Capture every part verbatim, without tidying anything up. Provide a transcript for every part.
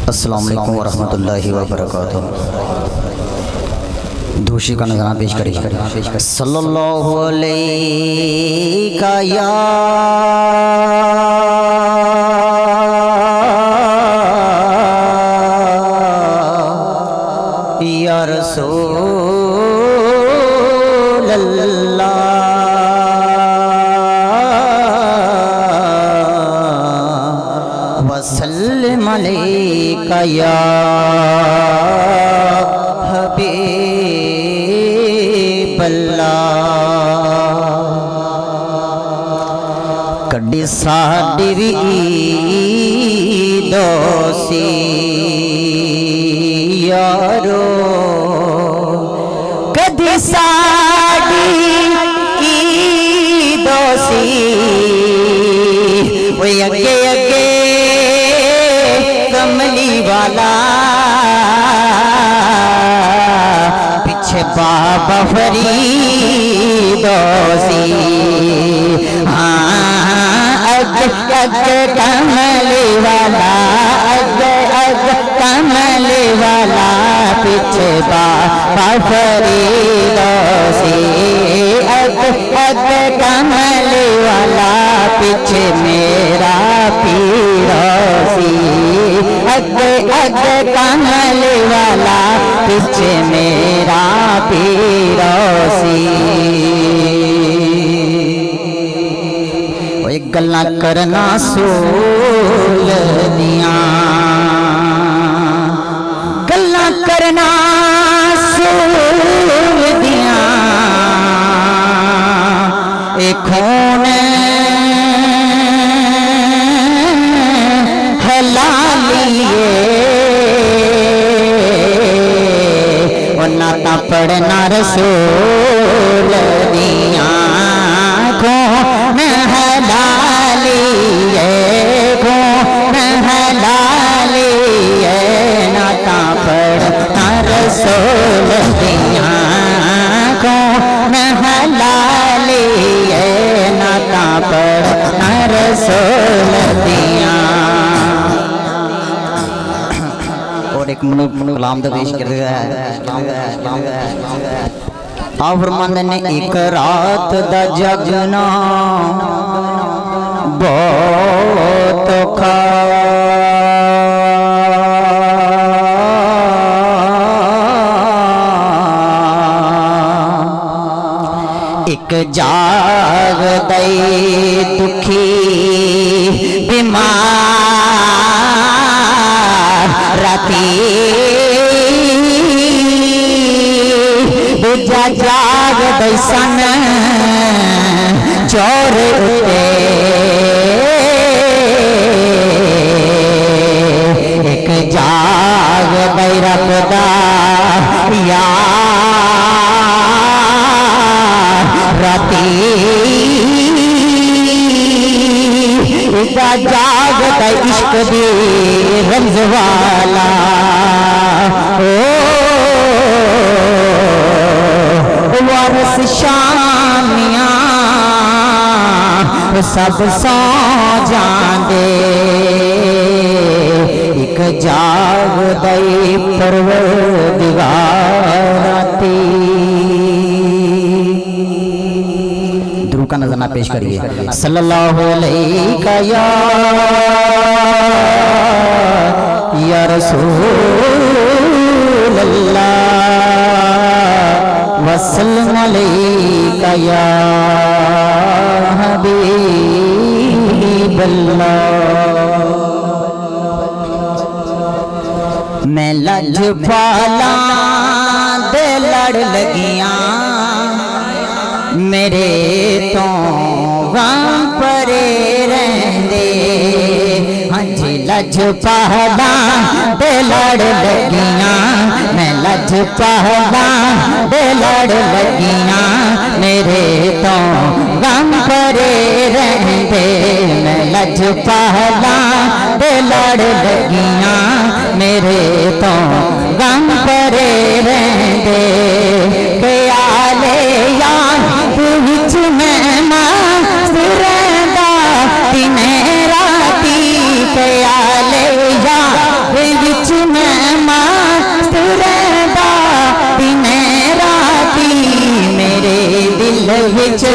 अस्सलाम वालेकुम वरहमतुल्लाहि वबरकातुहू। दूसरी का नज़राना पेश करिए। सल्लल्लाहु अलैका या या रसूल अल्लाह वसल्लम अलैका या हबीब अल्लाह। कड़ी साडी भी दोसी यारो, कदी साडी दोसी वो अगे अगे कमली वाला, पीछे बाबा फरीदोसी। हाँ अग अग कमली वाला, अग अग कमली वाला, पीछे बाबा फरीदोसी। अग अग कमली वाला, पीछे मेरा पीरोसी। अग अग कमली वाला, पीछे मेरा पीरोसी। वो गल्ला करना सूल दिया, गल्ला करना सूल दिया, एक खून हलालिए नाता पढ़ना रसूल दिया, खून हलालिए, खून हलालिए, नाता पढ़ना रसूल दिया, खून हलालिए, नाता पढ़ना रसूल दिया। एक कलाम दा पेश कर रहा है। आप फरमाते ने एक रात दा जगना बहुत औखा, एक जाग दई दुखी बीमार राती, दूजा जाग दई सन चोर उते, एक जाग दई रब दा यार राती, जाग दई इश्क दी रमज वाला। ओ वारस शामिया सब सौ जांदे, एक जाग दई परवरदिगार राती। द्रू का नज़राना पेश करिए। सल्लल्लाहु अलैका या या रसूल अल्लाह वसल्लम अलैका या हबीब अल्लाह। मैं लजपाला दे लड़ लगियां, मेरे तो गम परे रहंदे। हाँ जी लजपाला दे लड़ लगियां, मैं लजपाला दे लड़ लगियां, मेरे तो गम परे रहंदे। मैं लजपाला दे लड़ लगियां, मेरे तो गम परे रहंदे। ख्याले यार विच मैं मस्त रहंदा, दिने राती ख्याले यार विच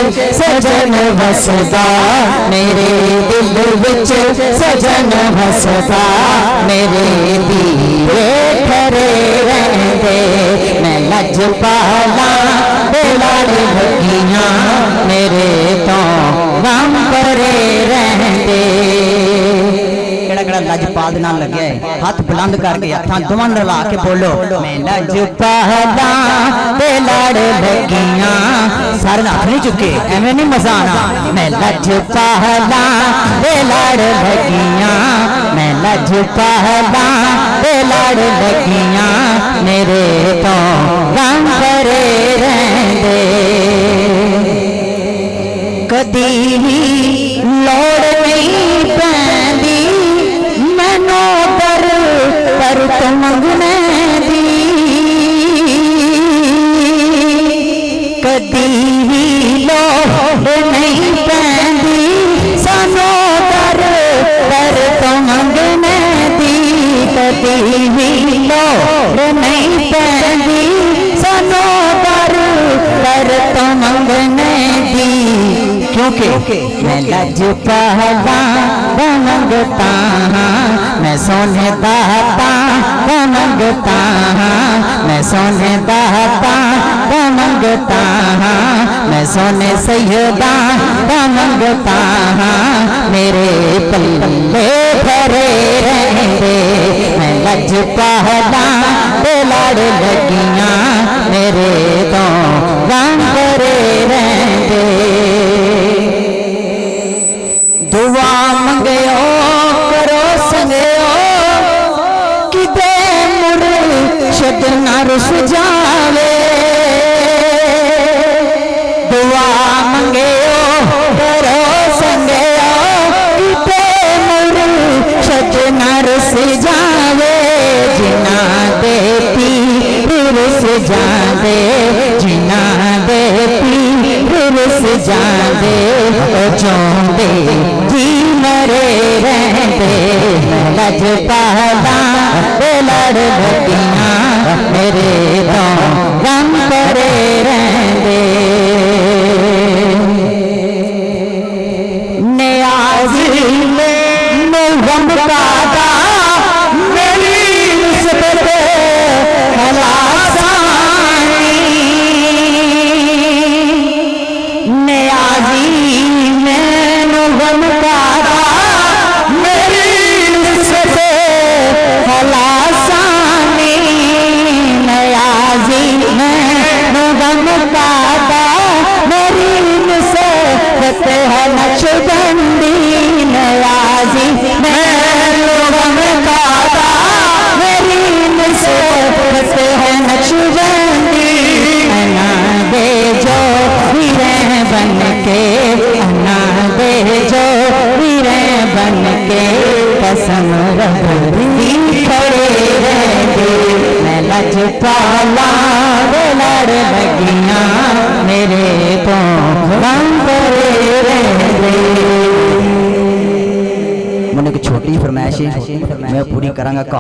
सजन वसदा मेरे दिल विच सजन वसदा मेरे दीवे खरे रहंदे मैं लजपाला ते लाड़ लगियां मेरे तो गम करे रहंदे। लजपाल नाल लगे हाथ बुलंद करके हथा दोवां रला के बोलो मैं लजपाला ते लाड़ लगियां सारे हाथ नहीं चुके एवें नहीं मजा आना। मैं लजपाला ते लाड़ लगियां मैं लजपाला ते लाड़ लगियां मेरे तो गम करे रहंदे कदी लोड़ नहीं पैंदी मैनू पर पर तो मंगने दी कदी लोड़ नहीं पैंदी सानू पर पर तो मंगने दी कदी लोड़ नहीं पैंदी सानू पर पर तो मंगने दी क्योंकि मैं लजपाला मंगता मैं सोने दाता मंगता मैं सोने दाता मंगता मैं सोने सैयदा मंगता मेरे पल्ले भरे रहंदे मैं लजपाला ते लाड़ लगियां मेरे तो गम करे रहंदे। दुआ मंगयो करो संगयो किते मुर्शिद ना रुस जावे दुआ मंगयो करो संगयो किते मुर्शिद ना रुस जावे जिना दे पीर रुस जांदे जिना दे पीर रुस जांदे ओ चोंदे जी मरे रहंदे लजपाला ते लाड़ लगियां मेरे तो गम करे रहंदे। नियाज़ी में गम कादा मेरी निस्बत खलासानी नियाज़ी में गम कादा मेरी निस्बत खलासानी नियाज़ी में गम कादा मेरी निस्बत है नक्शबंदी नियाज़ी में गम कादा मेरी निस्बत है नक्शबंदी अन्ना दे जो वीरें बन के अन्ना दे जो वीरें बन के कसम रखी खड़े रहंदे मैं लजपाला ते लाड़ लगियां मेरे तो गम करे रहंदे। मैंने एक छोटी फरमाइश है मैं पूरी करांगा।